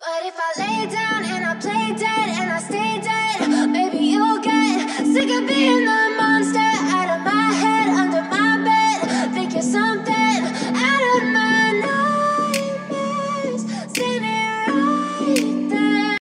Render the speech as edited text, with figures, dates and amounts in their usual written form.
What if I lay down and I play dead and I stay